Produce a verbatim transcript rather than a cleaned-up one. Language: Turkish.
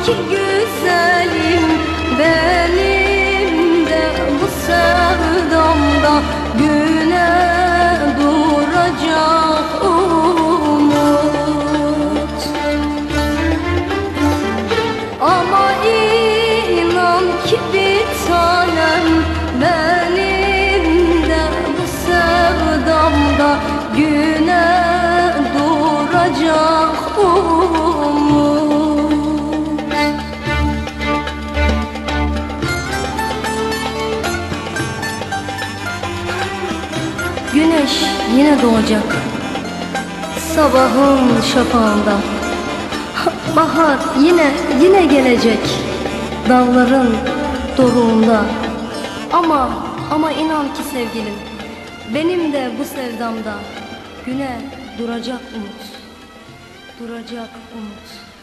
ki güzelim, benim de bu sevdamda güne duracak umut. Ama inan ki bir tanem, benim de bu sevdamda güne duracak umut. Güneş yine doğacak sabahın şafağında. Bahar yine yine gelecek dağların doruğunda. Ama ama inan ki sevgilim, benim de bu sevdamda güne duracak umut, duracak umut.